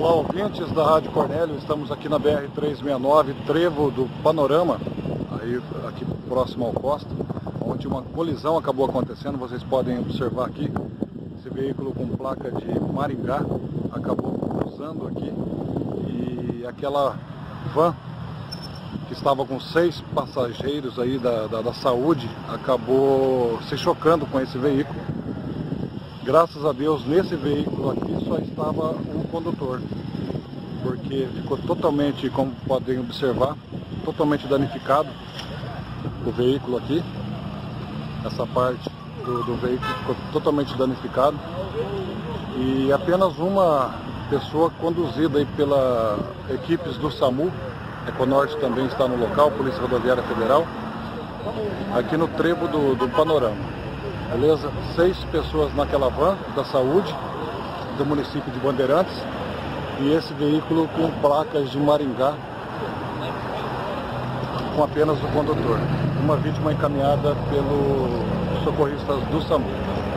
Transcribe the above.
Olá, ouvintes da Rádio Cornélio, estamos aqui na BR-369, trevo do Panorama, aí, aqui próximo ao Costa, onde uma colisão acabou acontecendo. Vocês podem observar aqui, esse veículo com placa de Maringá acabou cruzando aqui, e aquela van que estava com 6 passageiros aí da saúde acabou se chocando com esse veículo. Graças a Deus, nesse veículo aqui só estava um condutor, porque ficou totalmente, como podem observar, totalmente danificado o veículo aqui. Essa parte do veículo ficou totalmente danificado, e apenas uma pessoa conduzida aí pela equipes do SAMU, Econorte também está no local, Polícia Rodoviária Federal, aqui no trevo do Panorama. Beleza? 6 pessoas naquela van da saúde do município de Bandeirantes, e esse veículo com placas de Maringá, com apenas o condutor. Uma vítima encaminhada pelos socorristas do SAMU.